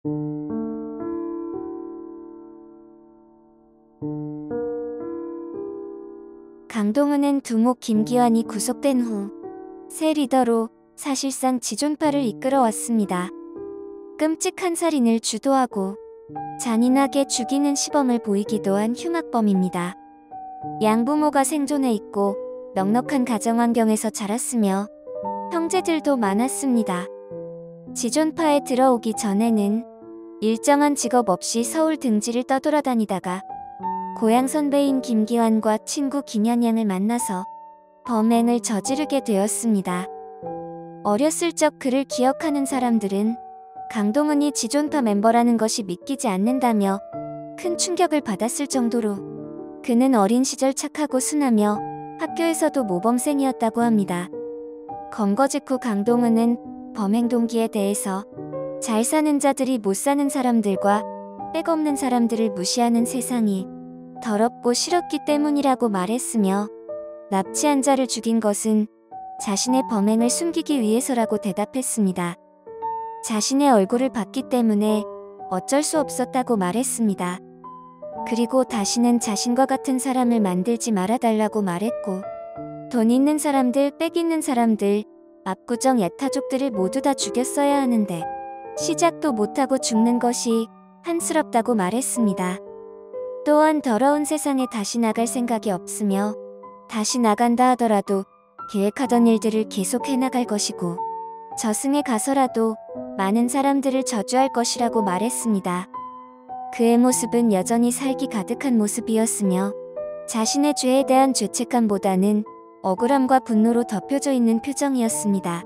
강동은은 두목 김기환이 구속된 후 새 리더로 사실상 지존파를 이끌어왔습니다. 끔찍한 살인을 주도하고 잔인하게 죽이는 시범을 보이기도 한 흉악범입니다. 양부모가 생존해 있고 넉넉한 가정환경에서 자랐으며 형제들도 많았습니다. 지존파에 들어오기 전에는 일정한 직업 없이 서울 등지를 떠돌아다니다가 고향 선배인 김기환과 친구 김현양을 만나서 범행을 저지르게 되었습니다. 어렸을 적 그를 기억하는 사람들은 강동은이 지존파 멤버라는 것이 믿기지 않는다며 큰 충격을 받았을 정도로 그는 어린 시절 착하고 순하며 학교에서도 모범생이었다고 합니다. 검거 직후 강동은은 범행 동기에 대해서 잘 사는 자들이 못 사는 사람들과 백 없는 사람들을 무시하는 세상이 더럽고 싫었기 때문이라고 말했으며 납치한 자를 죽인 것은 자신의 범행을 숨기기 위해서라고 대답했습니다. 자신의 얼굴을 봤기 때문에 어쩔 수 없었다고 말했습니다. 그리고 다시는 자신과 같은 사람을 만들지 말아달라고 말했고 돈 있는 사람들, 빽 있는 사람들, 압구정 애타족들을 모두 다 죽였어야 하는데 시작도 못하고 죽는 것이 한스럽다고 말했습니다. 또한 더러운 세상에 다시 나갈 생각이 없으며 다시 나간다 하더라도 계획하던 일들을 계속 해나갈 것이고 저승에 가서라도 많은 사람들을 저주할 것이라고 말했습니다. 그의 모습은 여전히 살기 가득한 모습이었으며 자신의 죄에 대한 죄책감보다는 억울함과 분노로 덮여져 있는 표정이었습니다.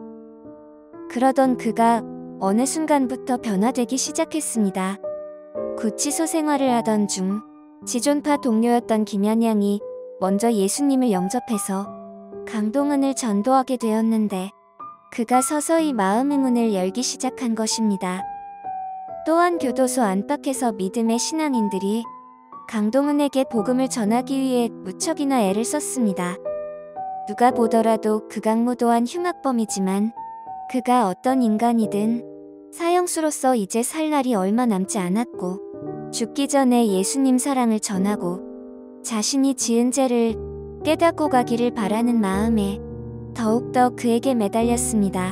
그러던 그가 어느 순간부터 변화되기 시작했습니다. 구치소 생활을 하던 중 지존파 동료였던 김현양이 먼저 예수님을 영접해서 강동은을 전도하게 되었는데 그가 서서히 마음의 문을 열기 시작한 것입니다. 또한 교도소 안팎에서 믿음의 신앙인들이 강동은에게 복음을 전하기 위해 무척이나 애를 썼습니다. 누가 보더라도 극악무도한 흉악범이지만 그가 어떤 인간이든 사형수로서 이제 살 날이 얼마 남지 않았고 죽기 전에 예수님 사랑을 전하고 자신이 지은 죄를 깨닫고 가기를 바라는 마음에 더욱더 그에게 매달렸습니다.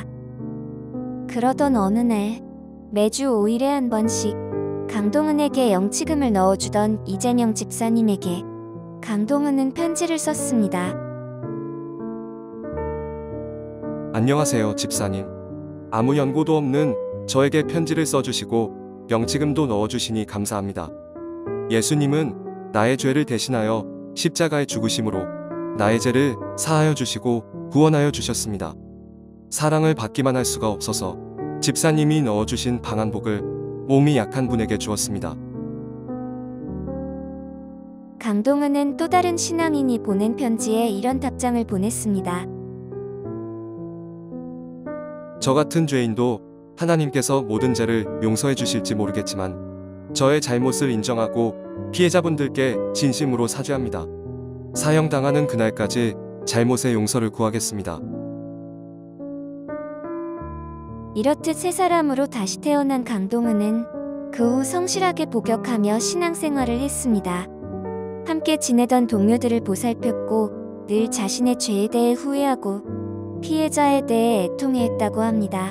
그러던 어느 날 매주 5일에 한 번씩 강동은에게 영치금을 넣어주던 이재명 집사님에게 강동은은 편지를 썼습니다. 안녕하세요, 집사님. 아무 연고도 없는 저에게 편지를 써주시고 영치금도 넣어주시니 감사합니다. 예수님은 나의 죄를 대신하여 십자가에 죽으심으로 나의 죄를 사하여 주시고 구원하여 주셨습니다. 사랑을 받기만 할 수가 없어서 집사님이 넣어주신 방한복을 몸이 약한 분에게 주었습니다. 강동은은 또 다른 신앙인이 보낸 편지에 이런 답장을 보냈습니다. 저 같은 죄인도 하나님께서 모든 죄를 용서해 주실지 모르겠지만 저의 잘못을 인정하고 피해자분들께 진심으로 사죄합니다. 사형당하는 그날까지 잘못의 용서를 구하겠습니다. 이렇듯 새 사람으로 다시 태어난 강동은은 그 후 성실하게 복역하며 신앙생활을 했습니다. 함께 지내던 동료들을 보살폈고 늘 자신의 죄에 대해 후회하고 피해자에 대해 애통해했다고 합니다.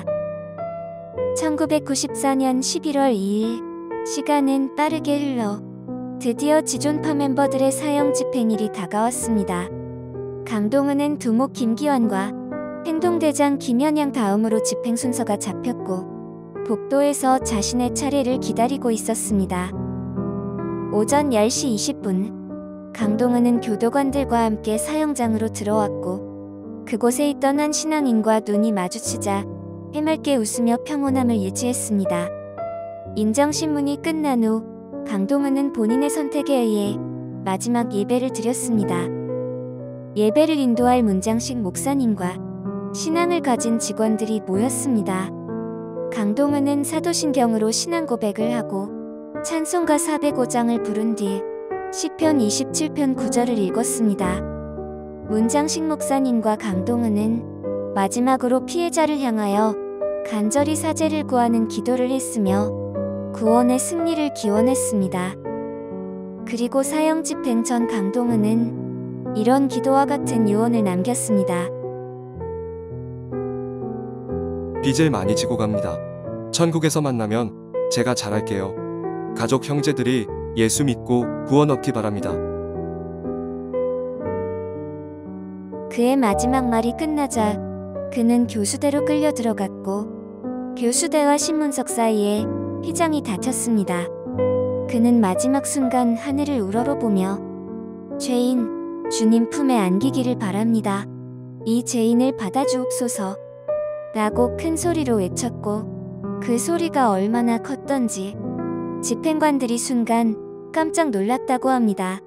1994년 11월 2일 시간은 빠르게 흘러 드디어 지존파 멤버들의 사형 집행일이 다가왔습니다. 강동은은 두목 김기환과 행동대장 김현양 다음으로 집행 순서가 잡혔고 복도에서 자신의 차례를 기다리고 있었습니다. 오전 10시 20분 강동은은 교도관들과 함께 사형장으로 들어왔고 그곳에 있던 한 신앙인과 눈이 마주치자 해맑게 웃으며 평온함을 유지했습니다. 인정신문이 끝난 후 강동은은 본인의 선택에 의해 마지막 예배를 드렸습니다. 예배를 인도할 문장식 목사님과 신앙을 가진 직원들이 모였습니다. 강동은은 사도신경으로 신앙 고백을 하고 찬송가 405장을 부른 뒤 시편 27편 9절을 읽었습니다. 문장식 목사님과 강동은은 마지막으로 피해자를 향하여 간절히 사죄를 구하는 기도를 했으며 구원의 승리를 기원했습니다. 그리고 사형 집행 전 강동은은 이런 기도와 같은 유언을 남겼습니다. 빚을 많이 지고 갑니다. 천국에서 만나면 제가 잘할게요. 가족 형제들이 예수 믿고 구원 얻기 바랍니다. 그의 마지막 말이 끝나자 그는 교수대로 끌려 들어갔고 교수대와 신문석 사이에 휘장이 닫혔습니다. 그는 마지막 순간 하늘을 우러러보며 죄인, 주님 품에 안기기를 바랍니다. 이 죄인을 받아주옵소서 라고 큰 소리로 외쳤고 그 소리가 얼마나 컸던지 집행관들이 순간 깜짝 놀랐다고 합니다.